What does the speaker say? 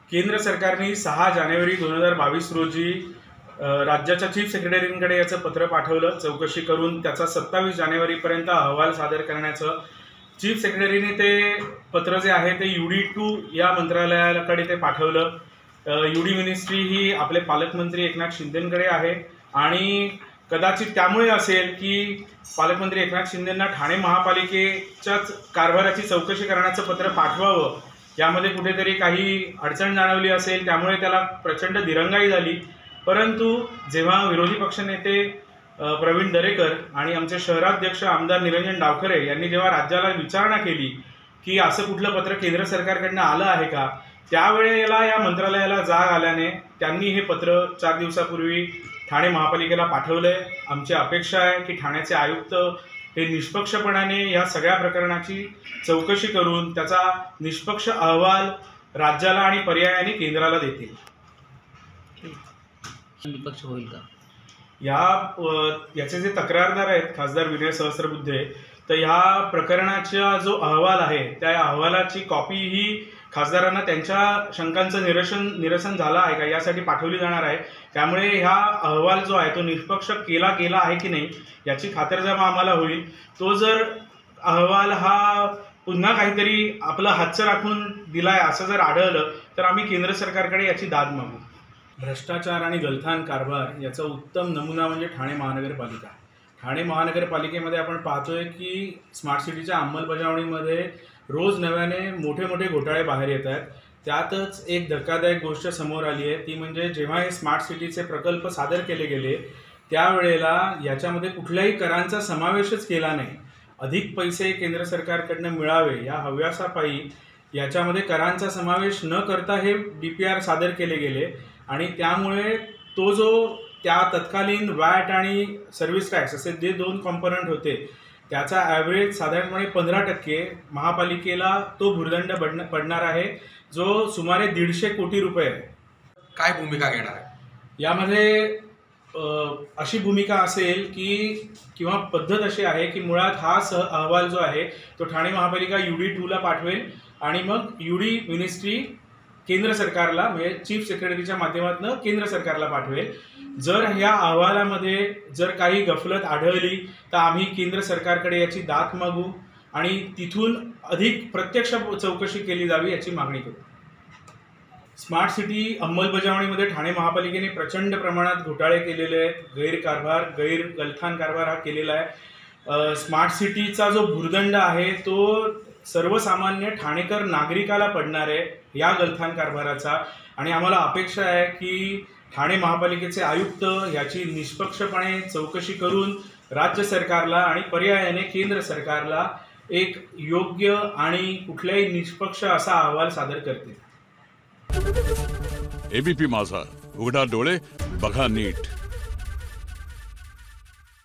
केंद्र सरकारने 6 जानेवारी 2022 रोजी राज्याच्या चीफ सेक्रेटरींकडे याचं पत्र पाठवलं चौकशी करून त्याचा 27 जानेवारीपर्यंत अहवाल सादर करण्याचं। चीफ सेक्रेटरीने ते पत्र जे आहे ते UD2 या मंत्रालयाकडे ते पाठवलं। UD मिनिस्ट्री ही आपले पालकमंत्री एकनाथ शिंदेंकडे आहे आणि कदाचित त्यामुळे असेल की पालकमंत्री एकनाथ शिंदेंना ठाणे महापालिकेच्याच कारभाराची चौकशी करण्याचं पत्र पाठवावं यामध्ये कुठेतरी काही अडचण जाणवली असेल, त्यामुळे त्याला प्रचंड दिरंगाई झाली। परंतु जेव्हा विरोधी पक्षनेते प्रवीण दरेकर आणि आमचे शहराध्यक्ष आमदार निरंजन डावखरे यांनी जेव्हा राज्याला विचारणा केली की असं कुठलं पत्र केंद्र सरकारकडून आलं आहे का, त्यावेळेला या मंत्रालयाला जाग आल्याने त्यांनी हे पत्र 4 दिवसापूर्वी ठाणे महापालिकेला पाठवलंय। आमची अपेक्षा आहे की ठाण्याचे आयुक्त हे निष्पक्षपणाने या सगळ्या प्रकरणाची चौकशी करून त्याचा निष्पक्ष अहवाल राज्याला आणि पर्यायाने केंद्राला देतील। निष्पक्ष होईल का याचे जे तक्रारदार आहेत खासदार विनय सहस्त्रबुद्धे, तर ह्या प्रकरणाचा जो अहवाल आहे त्या अहवालाची कॉपी ही खासदारांना त्यांच्या शंकांचं निरसन झालं आहे का यासाठी पाठवली जाणार आहे। त्यामुळे हा अहवाल जो आहे तो निष्पक्ष केला गेला आहे की नाही याची खातरजमा आम्हाला होईल। तो जर अहवाल हा पुन्हा काहीतरी आपलं हातचं राखून दिलाय असं जर आढळलं तर आम्ही केंद्र सरकारकडे याची दाद मागू। भ्रष्टाचार आणि गलथान कारभार याचा उत्तम नमुना म्हणजे ठाणे महानगरपालिका। ठाणे महानगरपालिकेमध्ये आपण पाहतोय की स्मार्ट सिटीच्या अंमलबजावणीमध्ये रोज नव्याने मोठे मोठे घोटाळे बाहेर येत आहेत। त्यातच एक धक्कादायक गोष्ट समोर आली आहे, ती म्हणजे जेव्हा हे स्मार्ट सिटीचे प्रकल्प सादर केले गेले त्यावेळेला याच्यामध्ये कुठल्याही करांचा समावेशच केला नाही। अधिक पैसे केंद्र सरकारकडून मिळावे या हव्यासापायी याच्यामध्ये करांचा समावेश न करता हे DPR सादर केले गेले आणि त्यामुळे तो जो त्या तत्कालीन वॅट आणि सर्व्हिस टॅक्स असे जे 2 कॉम्पोनंट होते त्याचा ॲव्हरेज साधारणपणे 15% महापालिकेला तो भुर्दंड पडणार आहे, जो सुमारे 150 कोटी रुपये आहे। काय भूमिका घेणार आहे यामध्ये? अशी भूमिका असेल की किंवा पद्धत अशी आहे की मुळात हा अहवाल जो आहे तो ठाणे महापालिका UD2 ला पाठवेल आणि मग UD मिनिस्ट्री केंद्र सरकारला म्हणजे चीफ सेक्रेटरीच्या माध्यमातून केंद्र सरकारला पाठवेल। जर ह्या अहवालामध्ये जर काही गफलत आढळली तर आम्ही केंद्र सरकारकडे याची दाद मागू आणि तिथून अधिक प्रत्यक्ष चौकशी केली जावी याची मागणी करू। स्मार्ट सिटी अंमलबजावणीमध्ये ठाणे महापालिकेने प्रचंड प्रमाणात घोटाळे केलेले आहेत, गलथान कारभार हा केलेला आहे। स्मार्ट सिटीचा जो भुर्दंड आहे तो सर्वसामान्य ठाणेकर नागरिकाला पडणार आहे या गलथान कारभाराचा आणि आम्हाला अपेक्षा आहे की ठाणे महापालिकेचे आयुक्त याची निष्पक्षपणे चौकशी करून राज्य सरकारला आणि पर्यायाने केंद्र सरकारला एक योग्य आणि कुठल्याही निष्पक्ष असा अहवाल सादर करतील। ABP माझा, उघडा डोळे बघा नीट।